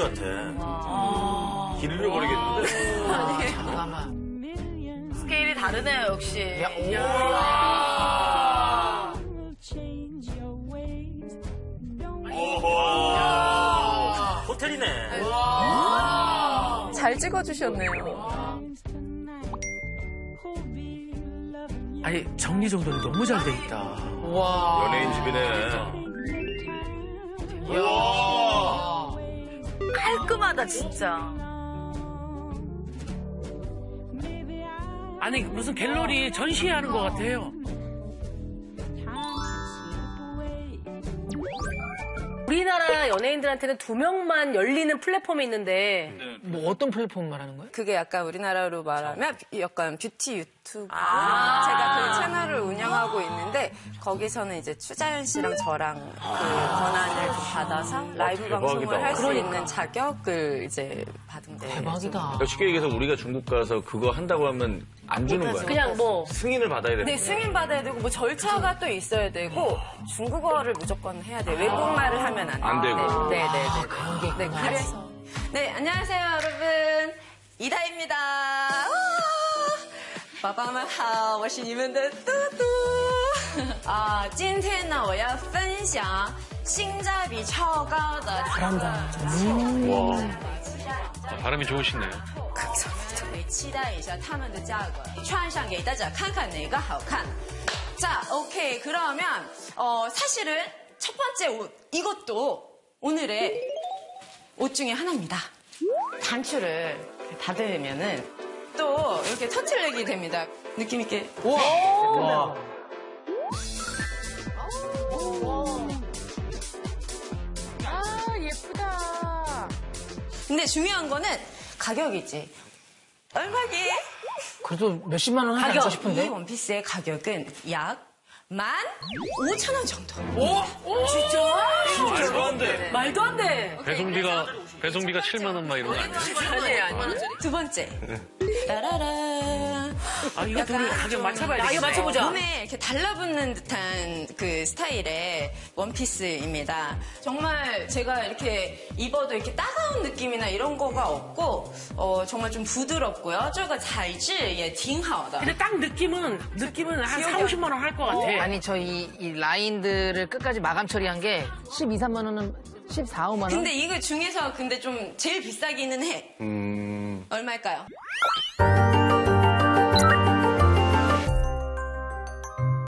같아. 길을 잃어버리겠는데. 아니, 잠깐만. 스케일이 다르네요, 역시. 호텔이네. 잘 찍어주셨네요. 아니, 정리정돈이 너무 잘 돼 있다. 와. 연예인 집이네. 와. 깔끔하다, 진짜. 아니, 무슨 갤러리 전시회하는 것 같아요. 우리나라 연예인들한테는 2명만 열리는 플랫폼이 있는데 뭐 어떤 플랫폼 말하는 거예요? 그게 약간 우리나라로 말하면 약간 뷰티 유튜브. 제가 그 채널을 운영하고 있는데 거기서는 이제 추자연 씨랑 저랑 그 권한을 받아서 라이브 대박이다. 방송을 할 수 있는 자격을 이제 받은 거예요. 대박이다. 그러니까 쉽게 얘기해서 우리가 중국 가서 그거 한다고 하면 안 주는 거야. 그냥 뭐 승인을 받아야 돼. 네, 승인 받아야 되고 뭐 절차가 또 있어야 되고 중국어를 무조건 해야 돼요. 외국말을 하면 안 돼요. 안 되고. 네. 네, 그래서. 네, 안녕하세요, 여러분. 이다입니다. 宝宝们好，我是你们的嘟嘟。今天呢，我要分享性价比超高的。 와. 발음이 좋으시네요. 期待一下他们的价格，穿上给大家看看哪个好看。 자, 오케이. 그러면 사실은 첫 번째 옷 이것도 오늘의 옷 중에 하나입니다. 단추를 닫으면은 또 이렇게 터틀넥이 됩니다. 느낌 있게. 와. 아, 예쁘다. 근데 중요한 거는 가격이지. 얼마게? 그래도 몇십만 원 하지 않을까 이 싶은데? 원피스의 가격은 약 15,000원 정도. 말도 안 돼. 말도 안 돼. 배송비가 7만 원 막 이런 거 아니에요? 아니에요. 두 번째. 따라란. 아, 이거 둘이 가격 맞춰봐야 돼. 이거 맞춰보자. 몸에 이렇게 달라붙는 듯한 그 스타일의 원피스입니다. 정말 제가 이렇게 입어도 이렇게 따가운 느낌이나 이런 거가 없고, 정말 좀 부드럽고요. 这个材质也挺好的. 근데 딱 느낌은 한 4, 50만 원 할 것 같아. 아니, 저 이 라인들을 끝까지 마감 처리한 게 12, 3만 원은 14, 5만 원? 근데 이거 중에서 근데 좀 제일 비싸기는 해. 얼마일까요?